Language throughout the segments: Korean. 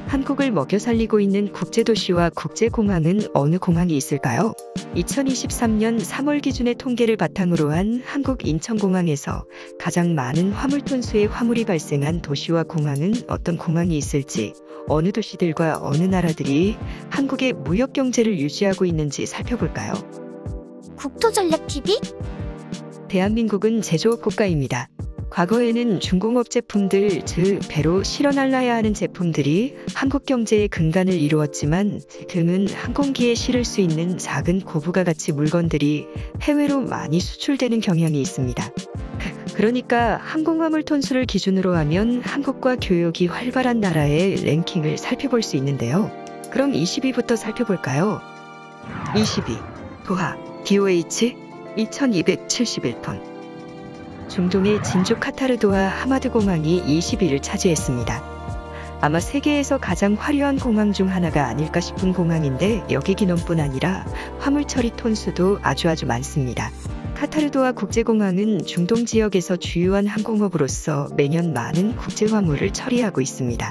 한국을 먹여 살리고 있는 국제도시와 국제공항은 어느 공항이 있을까요? 2023년 3월 기준의 통계를 바탕으로 한 한국 인천공항에서 가장 많은 화물톤수의 화물이 발생한 도시와 공항은 어떤 공항이 있을지, 어느 도시들과 어느 나라들이 한국의 무역 경제를 유지하고 있는지 살펴볼까요? 국토전략TV? 대한민국은 제조업 국가입니다. 과거에는 중공업 제품들, 즉 배로 실어 날라야 하는 제품들이 한국 경제의 근간을 이루었지만 지금은 항공기에 실을 수 있는 작은 고부가 가치 물건들이 해외로 많이 수출되는 경향이 있습니다. 그러니까 항공화물 톤수를 기준으로 하면 한국과 교역이 활발한 나라의 랭킹을 살펴볼 수 있는데요. 그럼 20위부터 살펴볼까요? 20위 도하 DOH 2271톤. 중동의 진주 카타르 도하 하마드 공항이 20위를 차지했습니다. 아마 세계에서 가장 화려한 공항 중 하나가 아닐까 싶은 공항인데 여기 기nom뿐 아니라 화물 처리 톤수도 아주 많습니다. 카타르 도하 국제공항은 중동 지역에서 주요한 항공업으로서 매년 많은 국제 화물을 처리하고 있습니다.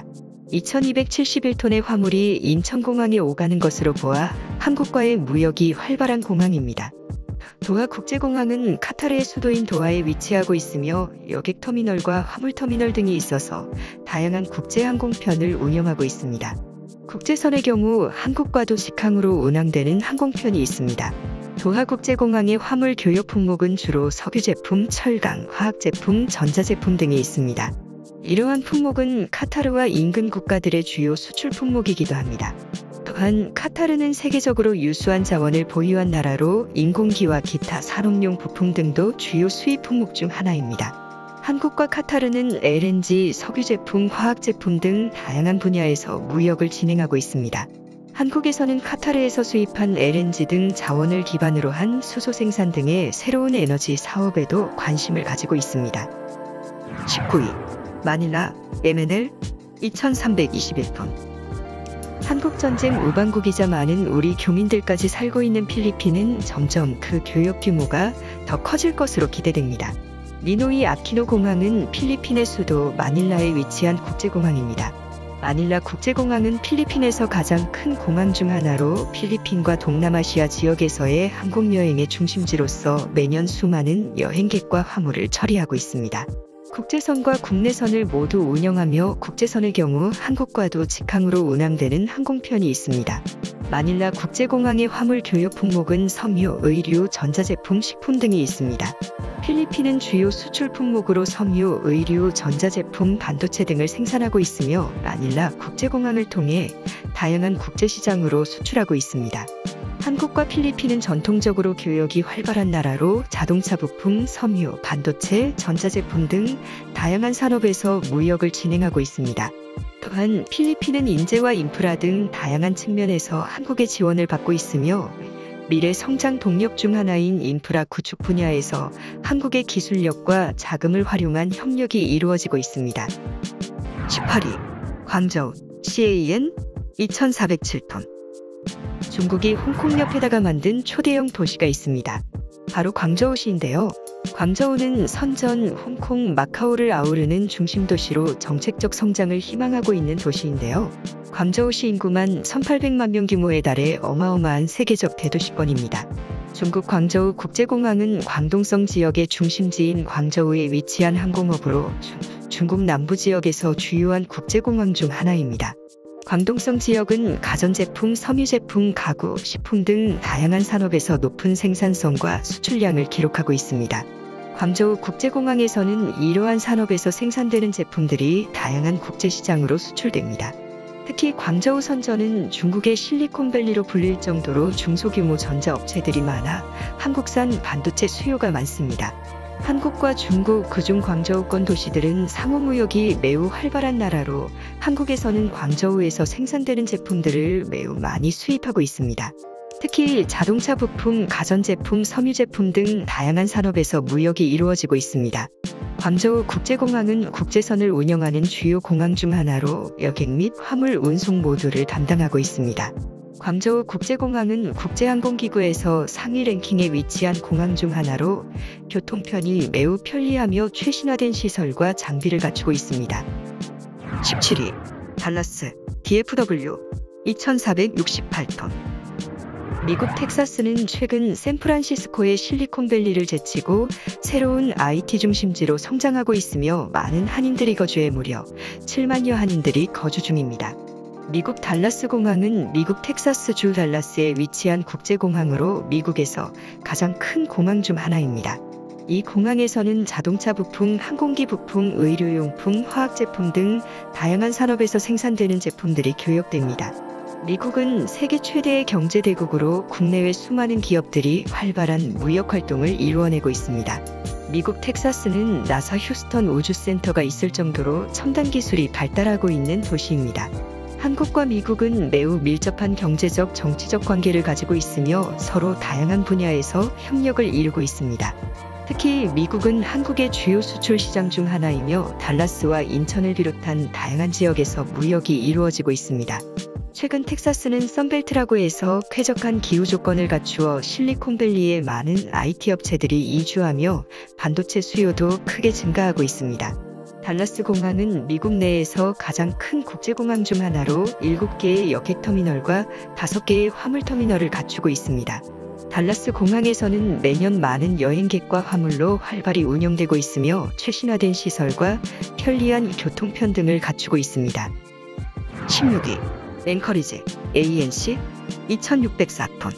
2271톤의 화물이 인천공항에 오가는 것으로 보아 한국과의 무역이 활발한 공항입니다. 도하 국제공항은 카타르의 수도인 도하에 위치하고 있으며 여객터미널과 화물터미널 등이 있어서 다양한 국제항공편을 운영하고 있습니다. 국제선의 경우 한국과도 직항으로 운항되는 항공편이 있습니다. 도하 국제공항의 화물 교역 품목은 주로 석유제품, 철강, 화학제품, 전자제품 등이 있습니다. 이러한 품목은 카타르와 인근 국가들의 주요 수출 품목이기도 합니다. 또한 카타르는 세계적으로 유수한 자원을 보유한 나라로 인공기와 기타 산업용 부품 등도 주요 수입 품목 중 하나입니다. 한국과 카타르는 LNG, 석유제품, 화학제품 등 다양한 분야에서 무역을 진행하고 있습니다. 한국에서는 카타르에서 수입한 LNG 등 자원을 기반으로 한 수소 생산 등의 새로운 에너지 사업에도 관심을 가지고 있습니다. 19위 마닐라 MNL 2321톤. 한국전쟁 우방국이자 많은 우리 교민들까지 살고 있는 필리핀은 점점 그 교역 규모가 더 커질 것으로 기대됩니다. 니노이 아키노 공항은 필리핀의 수도 마닐라에 위치한 국제공항입니다. 마닐라 국제공항은 필리핀에서 가장 큰 공항 중 하나로 필리핀과 동남아시아 지역에서의 항공여행의 중심지로서 매년 수많은 여행객과 화물을 처리하고 있습니다. 국제선과 국내선을 모두 운영하며 국제선의 경우 한국과도 직항으로 운항되는 항공편이 있습니다. 마닐라 국제공항의 화물 교역 품목은 섬유, 의류, 전자제품, 식품 등이 있습니다. 필리핀은 주요 수출 품목으로 섬유, 의류, 전자제품, 반도체 등을 생산하고 있으며 마닐라 국제공항을 통해 다양한 국제시장으로 수출하고 있습니다. 한국과 필리핀은 전통적으로 교역이 활발한 나라로 자동차 부품, 섬유, 반도체, 전자제품 등 다양한 산업에서 무역을 진행하고 있습니다. 또한 필리핀은 인재와 인프라 등 다양한 측면에서 한국의 지원을 받고 있으며 미래 성장 동력 중 하나인 인프라 구축 분야에서 한국의 기술력과 자금을 활용한 협력이 이루어지고 있습니다. 18위 광저우 CAN 2407톤. 중국이 홍콩 옆에다가 만든 초대형 도시가 있습니다. 바로 광저우시인데요. 광저우는 선전, 홍콩, 마카오를 아우르는 중심 도시로 정책적 성장을 희망하고 있는 도시인데요. 광저우시 인구만 1800만 명 규모에 달해 어마어마한 세계적 대도시권입니다. 중국 광저우 국제공항은 광동성 지역의 중심지인 광저우에 위치한 항공업으로 중국 남부 지역에서 주요한 국제공항 중 하나입니다. 광동성 지역은 가전제품, 섬유제품, 가구, 식품 등 다양한 산업에서 높은 생산성과 수출량을 기록하고 있습니다. 광저우 국제공항에서는 이러한 산업에서 생산되는 제품들이 다양한 국제시장으로 수출됩니다. 특히 광저우 선전은 중국의 실리콘밸리로 불릴 정도로 중소규모 전자업체들이 많아 한국산 반도체 수요가 많습니다. 한국과 중국, 그중 광저우권 도시들은 상호무역이 매우 활발한 나라로 한국에서는 광저우에서 생산되는 제품들을 매우 많이 수입하고 있습니다. 특히 자동차 부품, 가전제품, 섬유제품 등 다양한 산업에서 무역이 이루어지고 있습니다. 광저우 국제공항은 국제선을 운영하는 주요 공항 중 하나로 여객 및 화물 운송 모두를 담당하고 있습니다. 광저우 국제공항은 국제항공기구에서 상위 랭킹에 위치한 공항 중 하나로 교통편이 매우 편리하며 최신화된 시설과 장비를 갖추고 있습니다. 17위 달라스 DFW 2,468톤. 미국 텍사스는 최근 샌프란시스코의 실리콘밸리를 제치고 새로운 IT 중심지로 성장하고 있으며 많은 한인들이 거주해 무려 7만여 한인들이 거주 중입니다. 미국 달라스 공항은 미국 텍사스주 달라스에 위치한 국제공항으로 미국에서 가장 큰 공항 중 하나입니다. 이 공항에서는 자동차 부품, 항공기 부품, 의료용품, 화학제품 등 다양한 산업에서 생산되는 제품들이 교역됩니다. 미국은 세계 최대의 경제대국으로 국내외 수많은 기업들이 활발한 무역 활동을 이루어내고 있습니다. 미국 텍사스는 나사 휴스턴 우주센터가 있을 정도로 첨단 기술이 발달하고 있는 도시입니다. 한국과 미국은 매우 밀접한 경제적, 정치적 관계를 가지고 있으며 서로 다양한 분야에서 협력을 이루고 있습니다. 특히 미국은 한국의 주요 수출 시장 중 하나이며 달라스와 인천을 비롯한 다양한 지역에서 무역이 이루어지고 있습니다. 최근 텍사스는 선벨트라고 해서 쾌적한 기후 조건을 갖추어 실리콘밸리에 많은 IT 업체들이 이주하며 반도체 수요도 크게 증가하고 있습니다. 달라스 공항은 미국 내에서 가장 큰 국제공항 중 하나로 7개의 여객터미널과 5개의 화물터미널을 갖추고 있습니다. 달라스 공항에서는 매년 많은 여행객과 화물로 활발히 운영되고 있으며 최신화된 시설과 편리한 교통편 등을 갖추고 있습니다. 16위. 앵커리지 ANC 2,604톤.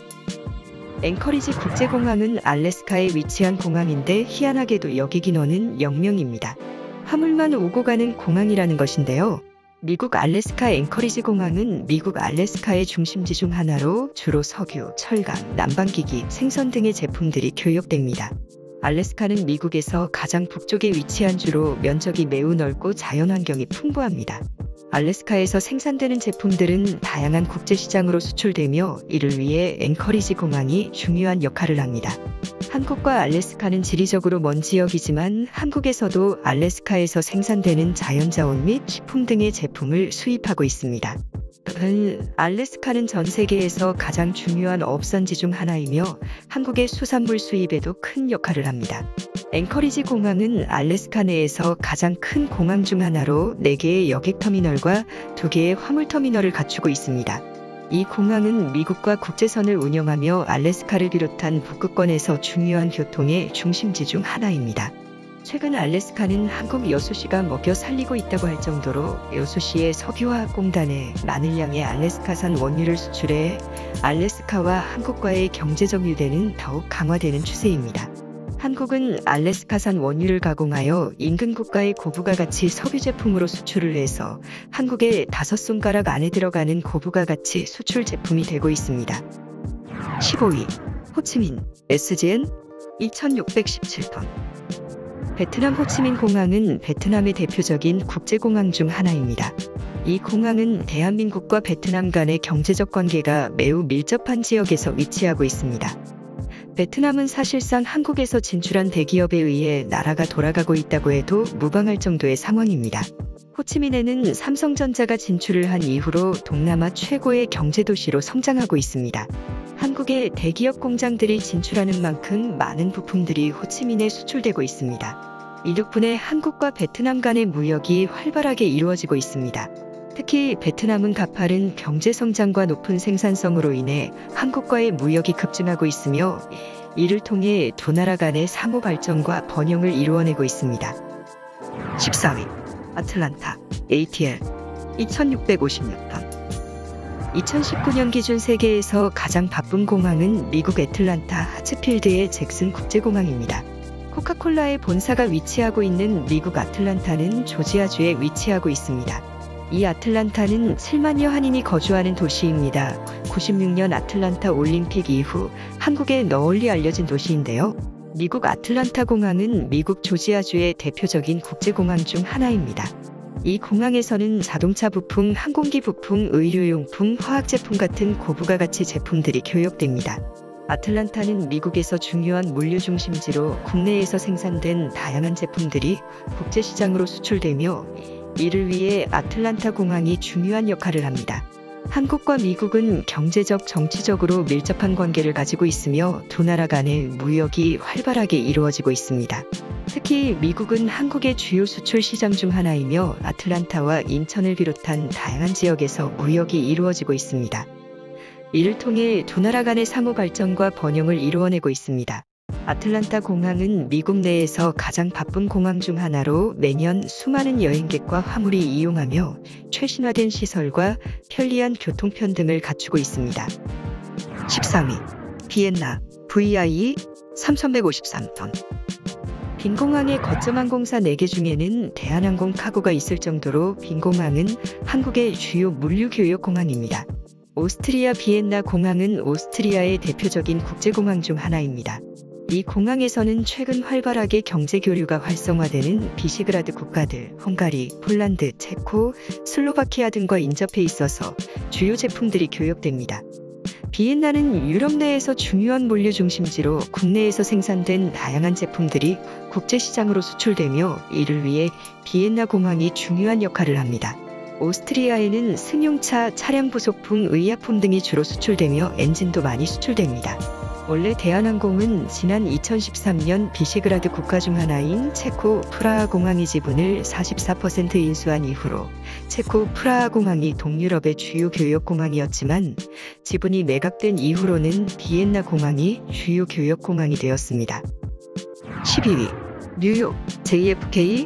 앵커리지 국제공항은 알래스카에 위치한 공항인데 희한하게도 여객 인원은 0명입니다. 화물만 오고 가는 공항이라는 것인데요. 미국 알래스카 앵커리지 공항은 미국 알래스카의 중심지 중 하나로 주로 석유, 철강, 난방기기, 생선 등의 제품들이 교역됩니다. 알래스카는 미국에서 가장 북쪽에 위치한 주로 면적이 매우 넓고 자연환경이 풍부합니다. 알래스카에서 생산되는 제품들은 다양한 국제시장으로 수출되며 이를 위해 앵커리지 공항이 중요한 역할을 합니다. 한국과 알래스카는 지리적으로 먼 지역이지만 한국에서도 알래스카에서 생산되는 자연자원 및 식품 등의 제품을 수입하고 있습니다. 알래스카는 전 세계에서 가장 중요한 어업선지 중 하나이며 한국의 수산물 수입에도 큰 역할을 합니다. 앵커리지 공항은 알래스카 내에서 가장 큰 공항 중 하나로 4개의 여객터미널과 2개의 화물터미널을 갖추고 있습니다. 이 공항은 미국과 국제선을 운영하며 알래스카를 비롯한 북극권에서 중요한 교통의 중심지 중 하나입니다. 최근 알래스카는 한국 여수시가 먹여 살리고 있다고 할 정도로 여수시의 석유화학공단에 많은 양의 알래스카산 원유를 수출해 알래스카와 한국과의 경제적 유대는 더욱 강화되는 추세입니다. 한국은 알래스카산 원유를 가공하여 인근 국가의 고부가가치 석유 제품으로 수출을 해서 한국의 5손가락 안에 들어가는 고부가가치 수출 제품이 되고 있습니다. 15위. 호치민 SGN 2,617톤. 베트남 호치민 공항은 베트남의 대표적인 국제공항 중 하나입니다. 이 공항은 대한민국과 베트남 간의 경제적 관계가 매우 밀접한 지역에서 위치하고 있습니다. 베트남은 사실상 한국에서 진출한 대기업에 의해 나라가 돌아가고 있다고 해도 무방할 정도의 상황입니다. 호치민에는 삼성전자가 진출을 한 이후로 동남아 최고의 경제도시로 성장하고 있습니다. 한국의 대기업 공장들이 진출하는 만큼 많은 부품들이 호치민에 수출되고 있습니다. 이 덕분에 한국과 베트남 간의 무역이 활발하게 이루어지고 있습니다. 특히 베트남은 가파른 경제 성장과 높은 생산성으로 인해 한국과의 무역이 급증하고 있으며 이를 통해 두 나라 간의 상호 발전과 번영을 이루어내고 있습니다. 14위. 아틀란타 ATL 2,656톤. 2019년 기준 세계에서 가장 바쁜 공항은 미국 애틀란타 하츠필드의 잭슨 국제공항입니다. 코카콜라의 본사가 위치하고 있는 미국 아틀란타는 조지아주에 위치하고 있습니다. 이 아틀란타는 7만여 한인이 거주하는 도시입니다. 96년 아틀란타 올림픽 이후 한국에 널리 알려진 도시인데요. 미국 아틀란타 공항은 미국 조지아주의 대표적인 국제공항 중 하나입니다. 이 공항에서는 자동차 부품, 항공기 부품, 의료용품, 화학제품 같은 고부가가치 제품들이 교역됩니다. 아틀란타는 미국에서 중요한 물류 중심지로 국내에서 생산된 다양한 제품들이 국제시장으로 수출되며 이를 위해 아틀란타 공항이 중요한 역할을 합니다. 한국과 미국은 경제적, 정치적으로 밀접한 관계를 가지고 있으며 두 나라 간의 무역이 활발하게 이루어지고 있습니다. 특히 미국은 한국의 주요 수출 시장 중 하나이며 아틀란타와 인천을 비롯한 다양한 지역에서 무역이 이루어지고 있습니다. 이를 통해 두 나라 간의 상호 발전과 번영을 이루어내고 있습니다. 아틀란타 공항은 미국 내에서 가장 바쁜 공항 중 하나로 매년 수많은 여행객과 화물이 이용하며 최신화된 시설과 편리한 교통편 등을 갖추고 있습니다. 13위 비엔나 VIE 3153톤. 빈 공항의 거점 항공사 4개 중에는 대한항공 카고가 있을 정도로 빈 공항은 한국의 주요 물류 교역 공항입니다. 오스트리아 비엔나 공항은 오스트리아의 대표적인 국제공항 중 하나입니다. 이 공항에서는 최근 활발하게 경제 교류가 활성화되는 비시그라드 국가들, 헝가리, 폴란드, 체코, 슬로바키아 등과 인접해 있어서 주요 제품들이 교역됩니다. 비엔나는 유럽 내에서 중요한 물류 중심지로 국내에서 생산된 다양한 제품들이 국제시장으로 수출되며 이를 위해 비엔나 공항이 중요한 역할을 합니다. 오스트리아에는 승용차, 차량 부속품, 의약품 등이 주로 수출되며 엔진도 많이 수출됩니다. 원래 대한항공은 지난 2013년 비시그라드 국가 중 하나인 체코 프라하 공항의 지분을 44% 인수한 이후로 체코 프라하 공항이 동유럽의 주요 교역 공항이었지만 지분이 매각된 이후로는 비엔나 공항이 주요 교역 공항이 되었습니다. 12위 뉴욕 JFK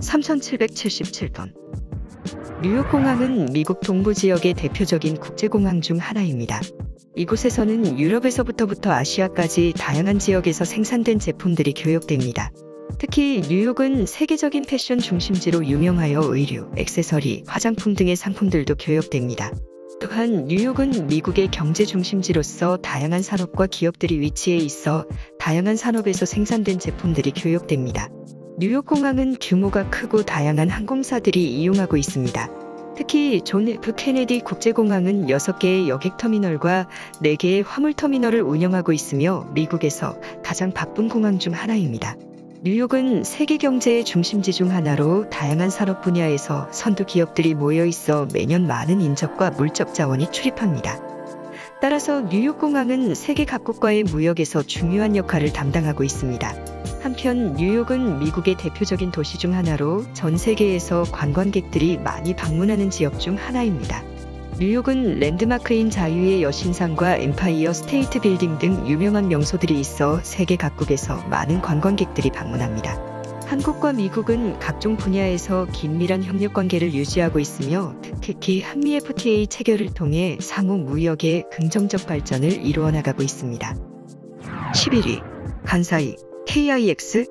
3777톤. 뉴욕 공항은 미국 동부 지역의 대표적인 국제공항 중 하나입니다. 이곳에서는 유럽에서부터 아시아까지 다양한 지역에서 생산된 제품들이 교역됩니다. 특히 뉴욕은 세계적인 패션 중심지로 유명하여 의류, 액세서리, 화장품 등의 상품들도 교역됩니다. 또한 뉴욕은 미국의 경제 중심지로서 다양한 산업과 기업들이 위치해 있어 다양한 산업에서 생산된 제품들이 교역됩니다. 뉴욕 공항은 규모가 크고 다양한 항공사들이 이용하고 있습니다. 특히 존 F 케네디 국제공항은 6개의 여객터미널과 4개의 화물터미널을 운영하고 있으며 미국에서 가장 바쁜 공항 중 하나입니다. 뉴욕은 세계 경제의 중심지 중 하나로 다양한 산업 분야에서 선두 기업들이 모여 있어 매년 많은 인적과 물적 자원이 출입합니다. 따라서 뉴욕 공항은 세계 각국과의 무역에서 중요한 역할을 담당하고 있습니다. 한편 뉴욕은 미국의 대표적인 도시 중 하나로 전 세계에서 관광객들이 많이 방문하는 지역 중 하나입니다. 뉴욕은 랜드마크인 자유의 여신상과 엠파이어 스테이트 빌딩 등 유명한 명소들이 있어 세계 각국에서 많은 관광객들이 방문합니다. 한국과 미국은 각종 분야에서 긴밀한 협력 관계를 유지하고 있으며 특히 한미 FTA 체결을 통해 상호 무역의 긍정적 발전을 이루어 나가고 있습니다. 11위 간사이 KIX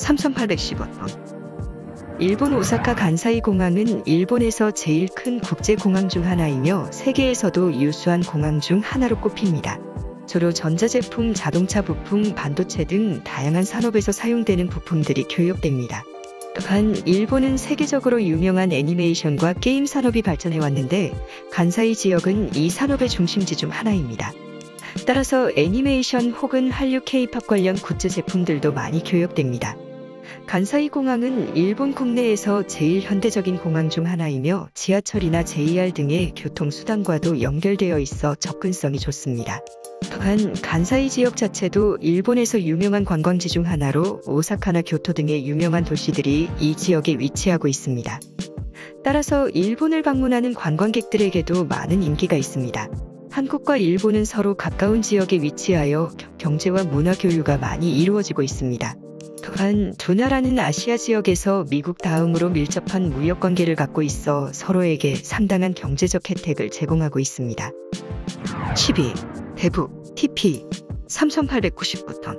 3815톤. 일본 오사카 간사이 공항은 일본에서 제일 큰 국제공항 중 하나이며 세계에서도 유수한 공항 중 하나로 꼽힙니다. 주로 전자제품, 자동차 부품, 반도체 등 다양한 산업에서 사용되는 부품들이 교역됩니다. 또한 일본은 세계적으로 유명한 애니메이션과 게임 산업이 발전해왔는데 간사이 지역은 이 산업의 중심지 중 하나입니다. 따라서 애니메이션 혹은 한류 K-팝 관련 굿즈 제품들도 많이 교역됩니다. 간사이 공항은 일본 국내에서 제일 현대적인 공항 중 하나이며 지하철이나 JR 등의 교통수단과도 연결되어 있어 접근성이 좋습니다. 또한 간사이 지역 자체도 일본에서 유명한 관광지 중 하나로 오사카나 교토 등의 유명한 도시들이 이 지역에 위치하고 있습니다. 따라서 일본을 방문하는 관광객들에게도 많은 인기가 있습니다. 한국과 일본은 서로 가까운 지역에 위치하여 경제와 문화 교류가 많이 이루어지고 있습니다. 또한 두 나라는 아시아 지역에서 미국 다음으로 밀접한 무역 관계를 갖고 있어 서로에게 상당한 경제적 혜택을 제공하고 있습니다. 12. 대북 TP 3899톤.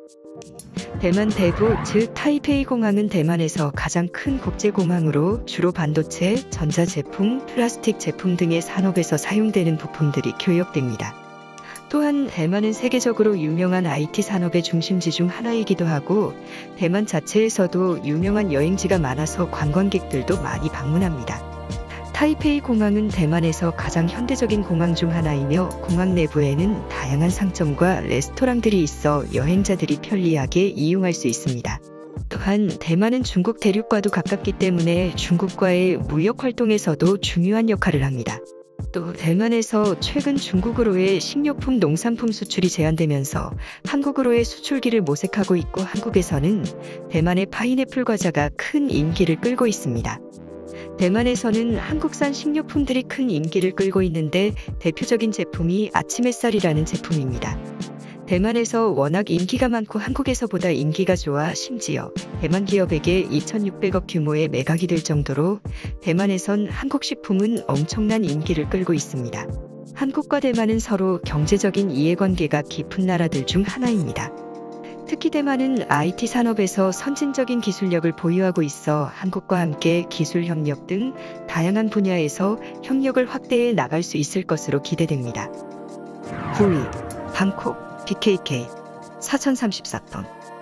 대만 대구 즉 타이페이 공항은 대만에서 가장 큰 국제공항으로 주로 반도체, 전자제품, 플라스틱 제품 등의 산업에서 사용되는 부품들이 교역됩니다. 또한 대만은 세계적으로 유명한 IT 산업의 중심지 중 하나이기도 하고 대만 자체에서도 유명한 여행지가 많아서 관광객들도 많이 방문합니다. 타이페이 공항은 대만에서 가장 현대적인 공항 중 하나이며 공항 내부에는 다양한 상점과 레스토랑들이 있어 여행자들이 편리하게 이용할 수 있습니다. 또한 대만은 중국 대륙과도 가깝기 때문에 중국과의 무역 활동에서도 중요한 역할을 합니다. 또 대만에서 최근 중국으로의 식료품 농산품 수출이 제한되면서 한국으로의 수출기를 모색하고 있고 한국에서는 대만의 파인애플 과자가 큰 인기를 끌고 있습니다. 대만에서는 한국산 식료품들이 큰 인기를 끌고 있는데 대표적인 제품이 아침 햇살이라는 제품입니다. 대만에서 워낙 인기가 많고 한국에서보다 인기가 좋아 심지어 대만 기업에게 2,600억 규모의 매각이 될 정도로 대만에선 한국 식품은 엄청난 인기를 끌고 있습니다. 한국과 대만은 서로 경제적인 이해관계가 깊은 나라들 중 하나입니다. 특히 대만은 IT 산업에서 선진적인 기술력을 보유하고 있어 한국과 함께 기술 협력 등 다양한 분야에서 협력을 확대해 나갈 수 있을 것으로 기대됩니다. 9위, 방콕 BKK 4034톤.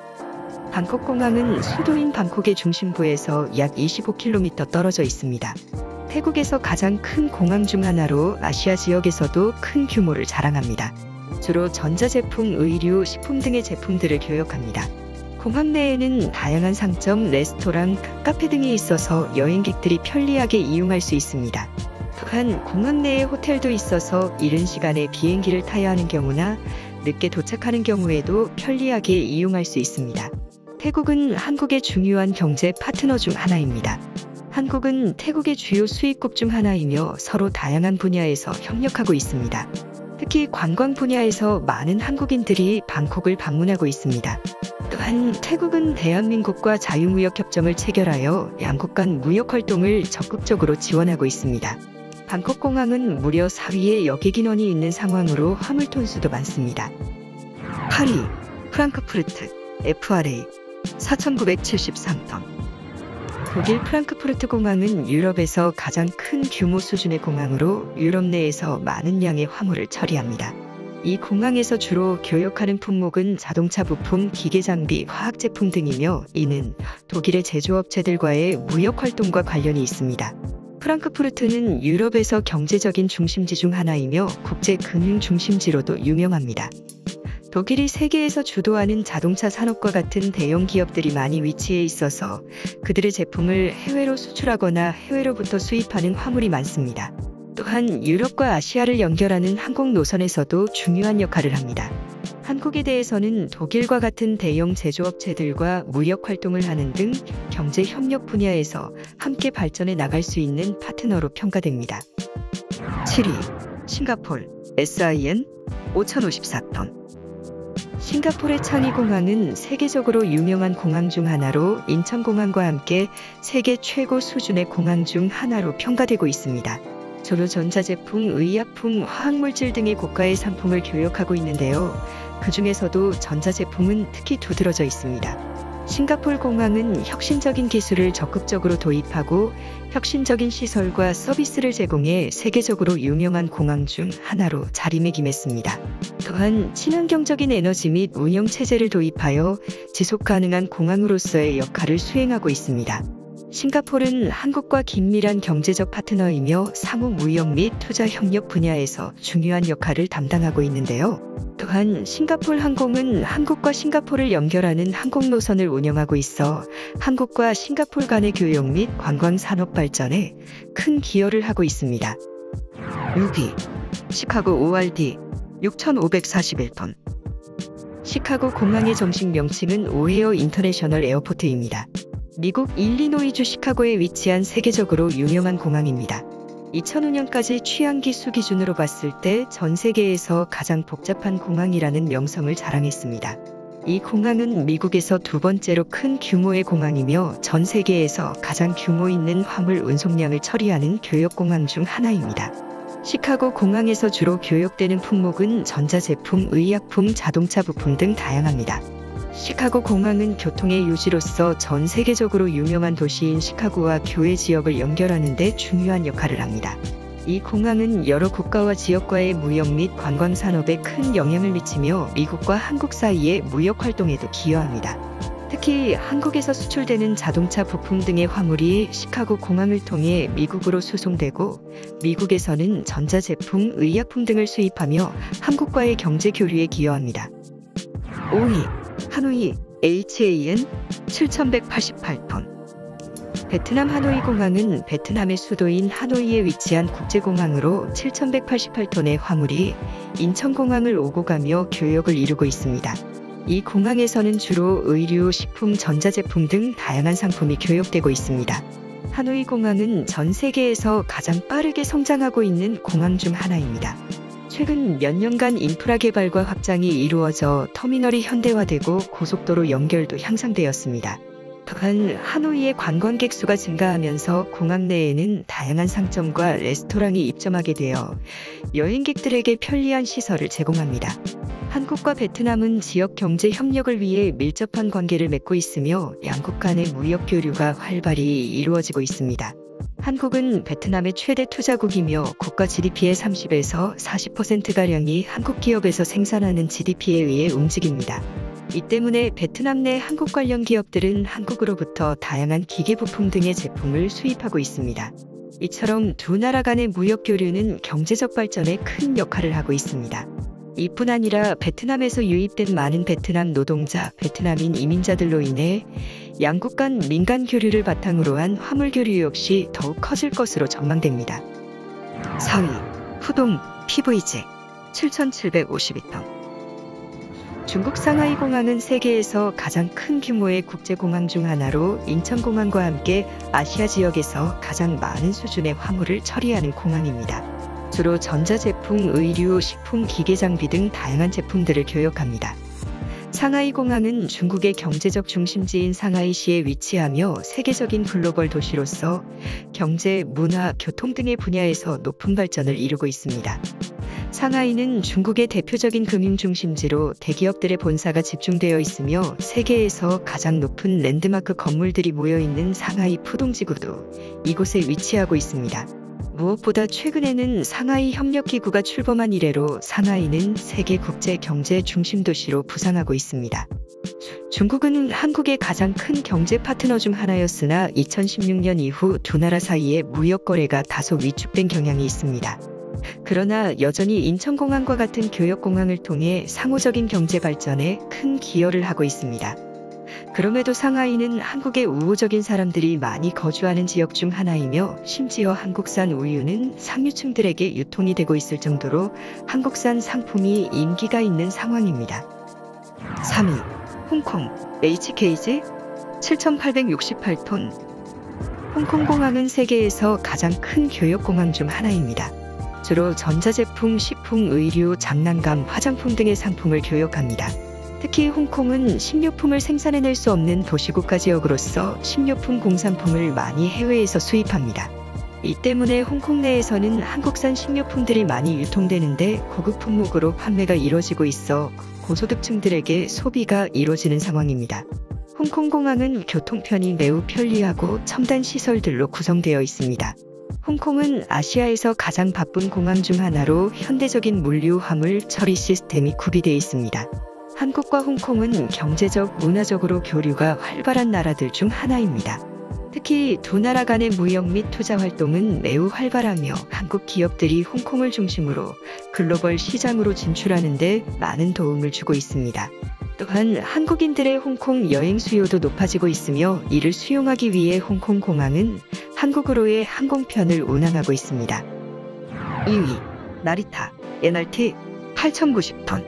방콕 공항은 수도인 방콕의 중심부에서 약 25km 떨어져 있습니다. 태국에서 가장 큰 공항 중 하나로 아시아 지역에서도 큰 규모를 자랑합니다. 주로 전자제품, 의류, 식품 등의 제품들을 교역합니다. 공항 내에는 다양한 상점, 레스토랑, 카페 등이 있어서 여행객들이 편리하게 이용할 수 있습니다. 또한 공항 내에 호텔도 있어서 이른 시간에 비행기를 타야 하는 경우나 늦게 도착하는 경우에도 편리하게 이용할 수 있습니다. 태국은 한국의 중요한 경제 파트너 중 하나입니다. 한국은 태국의 주요 수입국 중 하나이며 서로 다양한 분야에서 협력하고 있습니다. 특히 관광 분야에서 많은 한국인들이 방콕을 방문하고 있습니다. 또한 태국은 대한민국과 자유무역협정을 체결하여 양국 간 무역활동을 적극적으로 지원하고 있습니다. 방콕 공항은 무려 4위의 여객 인원이 있는 상황으로 화물 톤수도 많습니다. 8위, 프랑크푸르트 FRA 4,973톤. 독일 프랑크푸르트 공항은 유럽에서 가장 큰 규모 수준의 공항으로 유럽 내에서 많은 양의 화물을 처리합니다. 이 공항에서 주로 교역하는 품목은 자동차 부품, 기계 장비, 화학 제품 등이며 이는 독일의 제조업체들과의 무역 활동과 관련이 있습니다. 프랑크푸르트는 유럽에서 경제적인 중심지 중 하나이며 국제 금융 중심지로도 유명합니다. 독일이 세계에서 주도하는 자동차 산업과 같은 대형 기업들이 많이 위치해 있어서 그들의 제품을 해외로 수출하거나 해외로부터 수입하는 화물이 많습니다. 또한 유럽과 아시아를 연결하는 항공 노선에서도 중요한 역할을 합니다. 한국에 대해서는 독일과 같은 대형 제조업체들과 무역 활동을 하는 등 경제 협력 분야에서 함께 발전해 나갈 수 있는 파트너로 평가됩니다. 7위, 싱가폴 SIN 5,054톤. 싱가포르의 창의공항은 세계적으로 유명한 공항 중 하나로 인천공항과 함께 세계 최고 수준의 공항 중 하나로 평가되고 있습니다. 주로 전자제품, 의약품, 화학물질 등의 고가의 상품을 교역하고 있는데요. 그 중에서도 전자제품은 특히 두드러져 있습니다. 싱가포르 공항은 혁신적인 기술을 적극적으로 도입하고 혁신적인 시설과 서비스를 제공해 세계적으로 유명한 공항 중 하나로 자리매김했습니다. 또한 친환경적인 에너지 및 운영체제를 도입하여 지속가능한 공항으로서의 역할을 수행하고 있습니다. 싱가포르는 한국과 긴밀한 경제적 파트너이며 상호 무역 및 투자 협력 분야에서 중요한 역할을 담당하고 있는데요. 또한 싱가포르 항공은 한국과 싱가포르를 연결하는 항공 노선을 운영하고 있어 한국과 싱가포르 간의 교역 및 관광 산업 발전에 큰 기여를 하고 있습니다. 6위, 시카고 ORD 6,541톤. 시카고 공항의 정식 명칭은 오헤어 인터내셔널 에어포트입니다. 미국 일리노이주 시카고에 위치한 세계적으로 유명한 공항입니다. 2005년까지 취향기수 기준으로 봤을 때 전 세계에서 가장 복잡한 공항이라는 명성을 자랑했습니다. 이 공항은 미국에서 두 번째로 큰 규모의 공항이며 전 세계에서 가장 규모 있는 화물 운송량을 처리하는 교역공항 중 하나입니다. 시카고 공항에서 주로 교역되는 품목은 전자제품, 의약품, 자동차 부품 등 다양합니다. 시카고 공항은 교통의 요지로서 전 세계적으로 유명한 도시인 시카고와 교외 지역을 연결하는 데 중요한 역할을 합니다. 이 공항은 여러 국가와 지역과의 무역 및 관광 산업에 큰 영향을 미치며 미국과 한국 사이의 무역 활동에도 기여합니다. 특히 한국에서 수출되는 자동차 부품 등의 화물이 시카고 공항을 통해 미국으로 수송되고 미국에서는 전자제품, 의약품 등을 수입하며 한국과의 경제 교류에 기여합니다. 5위, 하노이 HAN 7,188톤. 베트남 하노이 공항은 베트남의 수도인 하노이에 위치한 국제공항으로 7,188톤의 화물이 인천공항을 오고 가며 교역을 이루고 있습니다. 이 공항에서는 주로 의류, 식품, 전자제품 등 다양한 상품이 교역되고 있습니다. 하노이 공항은 전 세계에서 가장 빠르게 성장하고 있는 공항 중 하나입니다. 최근 몇 년간 인프라 개발과 확장이 이루어져 터미널이 현대화되고 고속도로 연결도 향상되었습니다. 또한 하노이의 관광객 수가 증가하면서 공항 내에는 다양한 상점과 레스토랑이 입점하게 되어 여행객들에게 편리한 시설을 제공합니다. 한국과 베트남은 지역 경제 협력을 위해 밀접한 관계를 맺고 있으며 양국 간의 무역 교류가 활발히 이루어지고 있습니다. 한국은 베트남의 최대 투자국이며 국가 GDP의 30에서 40%가량이 한국 기업에서 생산하는 GDP에 의해 움직입니다. 이 때문에 베트남 내 한국 관련 기업들은 한국으로부터 다양한 기계 부품 등의 제품을 수입하고 있습니다. 이처럼 두 나라 간의 무역 교류는 경제적 발전에 큰 역할을 하고 있습니다. 이뿐 아니라 베트남에서 유입된 많은 베트남 노동자, 베트남인 이민자들로 인해 양국 간 민간 교류를 바탕으로 한 화물 교류 역시 더욱 커질 것으로 전망됩니다. 4위, 푸동, PVJ, 7,752톤. 중국 상하이 공항은 세계에서 가장 큰 규모의 국제공항 중 하나로 인천공항과 함께 아시아 지역에서 가장 많은 수준의 화물을 처리하는 공항입니다. 주로 전자제품, 의류, 식품, 기계장비 등 다양한 제품들을 교역합니다. 상하이 공항은 중국의 경제적 중심지인 상하이시에 위치하며 세계적인 글로벌 도시로서 경제, 문화, 교통 등의 분야에서 높은 발전을 이루고 있습니다. 상하이는 중국의 대표적인 금융 중심지로 대기업들의 본사가 집중되어 있으며 세계에서 가장 높은 랜드마크 건물들이 모여있는 상하이 푸동지구도 이곳에 위치하고 있습니다. 무엇보다 최근에는 상하이 협력기구가 출범한 이래로 상하이는 세계 국제 경제 중심 도시로 부상하고 있습니다. 중국은 한국의 가장 큰 경제 파트너 중 하나였으나 2016년 이후 두 나라 사이의 무역 거래가 다소 위축된 경향이 있습니다. 그러나 여전히 인천공항과 같은 교역공항을 통해 상호적인 경제 발전에 큰 기여를 하고 있습니다. 그럼에도 상하이는 한국의 우호적인 사람들이 많이 거주하는 지역 중 하나이며 심지어 한국산 우유는 상류층들에게 유통이 되고 있을 정도로 한국산 상품이 인기가 있는 상황입니다. 3위, 홍콩, HKG, 7,868톤. 홍콩공항은 세계에서 가장 큰 교역공항 중 하나입니다. 주로 전자제품, 식품, 의류, 장난감, 화장품 등의 상품을 교역합니다. 특히 홍콩은 식료품을 생산해낼 수 없는 도시국가 지역으로서 식료품 공산품을 많이 해외에서 수입합니다. 이 때문에 홍콩 내에서는 한국산 식료품들이 많이 유통되는데 고급 품목으로 판매가 이루어지고 있어 고소득층들에게 소비가 이루어지는 상황입니다. 홍콩공항은 교통편이 매우 편리하고 첨단 시설들로 구성되어 있습니다. 홍콩은 아시아에서 가장 바쁜 공항 중 하나로 현대적인 물류, 화물, 처리 시스템이 구비되어 있습니다. 한국과 홍콩은 경제적, 문화적으로 교류가 활발한 나라들 중 하나입니다. 특히 두 나라 간의 무역 및 투자 활동은 매우 활발하며 한국 기업들이 홍콩을 중심으로 글로벌 시장으로 진출하는 데 많은 도움을 주고 있습니다. 또한 한국인들의 홍콩 여행 수요도 높아지고 있으며 이를 수용하기 위해 홍콩 공항은 한국으로의 항공편을 운항하고 있습니다. 2위, 나리타, NRT, 8,090톤.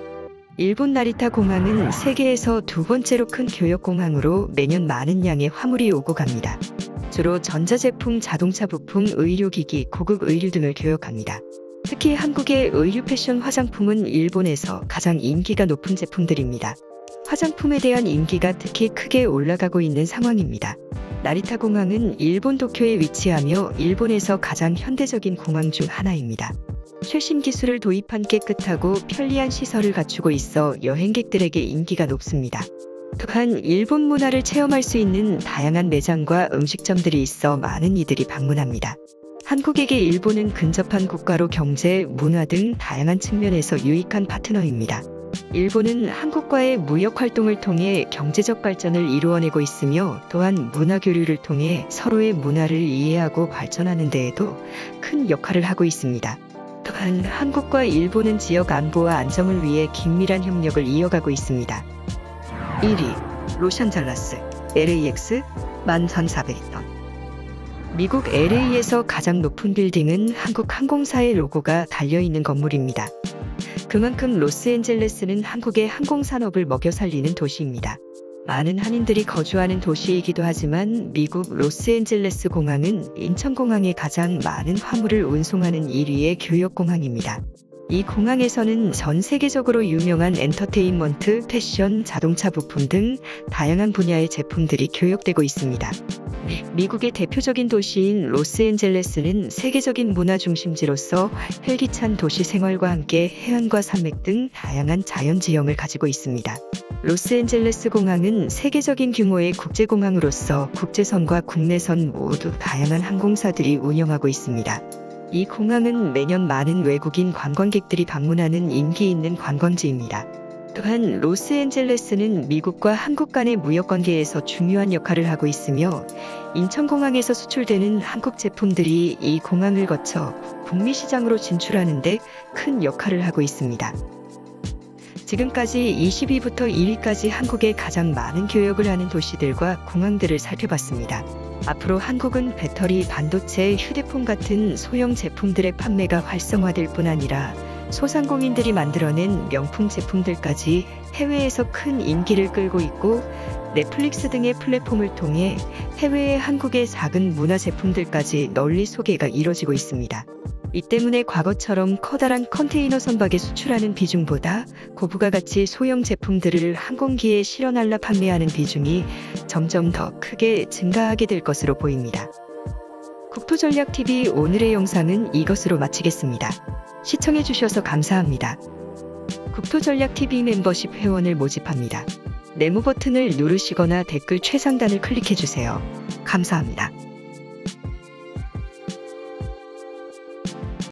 일본 나리타 공항은 세계에서 두 번째로 큰 교역공항으로 매년 많은 양의 화물이 오고 갑니다. 주로 전자제품, 자동차 부품, 의료기기, 고급 의류 등을 교역합니다. 특히 한국의 의류 패션 화장품은 일본에서 가장 인기가 높은 제품들입니다. 화장품에 대한 인기가 특히 크게 올라가고 있는 상황입니다. 나리타 공항은 일본 도쿄에 위치하며 일본에서 가장 현대적인 공항 중 하나입니다. 최신 기술을 도입한 깨끗하고 편리한 시설을 갖추고 있어 여행객들에게 인기가 높습니다. 또한 일본 문화를 체험할 수 있는 다양한 매장과 음식점들이 있어 많은 이들이 방문합니다. 한국에게 일본은 근접한 국가로 경제, 문화 등 다양한 측면에서 유익한 파트너입니다. 일본은 한국과의 무역 활동을 통해 경제적 발전을 이루어내고 있으며 또한 문화 교류를 통해 서로의 문화를 이해하고 발전하는 데에도 큰 역할을 하고 있습니다. 또한 한국과 일본은 지역 안보와 안정을 위해 긴밀한 협력을 이어가고 있습니다. 1위, 로샨잘라스, LAX, 11,400톤. 미국 LA에서 가장 높은 빌딩은 한국 항공사의 로고가 달려있는 건물입니다. 그만큼 로스앤젤레스는 한국의 항공산업을 먹여 살리는 도시입니다. 많은 한인들이 거주하는 도시이기도 하지만 미국 로스앤젤레스 공항은 인천공항에 가장 많은 화물을 운송하는 1위의 교역공항입니다. 이 공항에서는 전 세계적으로 유명한 엔터테인먼트, 패션, 자동차 부품 등 다양한 분야의 제품들이 교역되고 있습니다. 미국의 대표적인 도시인 로스앤젤레스는 세계적인 문화 중심지로서 활기찬 도시 생활과 함께 해안과 산맥 등 다양한 자연지형을 가지고 있습니다. 로스앤젤레스 공항은 세계적인 규모의 국제공항으로서 국제선과 국내선 모두 다양한 항공사들이 운영하고 있습니다. 이 공항은 매년 많은 외국인 관광객들이 방문하는 인기 있는 관광지입니다. 또한 로스앤젤레스는 미국과 한국 간의 무역관계에서 중요한 역할을 하고 있으며 인천공항에서 수출되는 한국 제품들이 이 공항을 거쳐 북미 시장으로 진출하는 데 큰 역할을 하고 있습니다. 지금까지 20위부터 1위까지 한국의 가장 많은 교역을 하는 도시들과 공항들을 살펴봤습니다. 앞으로 한국은 배터리, 반도체, 휴대폰 같은 소형 제품들의 판매가 활성화될 뿐 아니라 소상공인들이 만들어낸 명품 제품들까지 해외에서 큰 인기를 끌고 있고 넷플릭스 등의 플랫폼을 통해 해외의 한국의 작은 문화 제품들까지 널리 소개가 이뤄지고 있습니다. 이 때문에 과거처럼 커다란 컨테이너 선박에 수출하는 비중보다 고부가가치 소형 제품들을 항공기에 실어 날라 판매하는 비중이 점점 더 크게 증가하게 될 것으로 보입니다. 국토전략TV 오늘의 영상은 이것으로 마치겠습니다. 시청해주셔서 감사합니다. 국토전략TV 멤버십 회원을 모집합니다. 네모 버튼을 누르시거나 댓글 최상단을 클릭해주세요. 감사합니다.